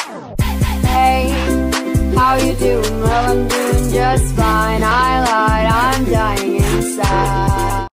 Hey, how you doing? Well, I'm doing just fine.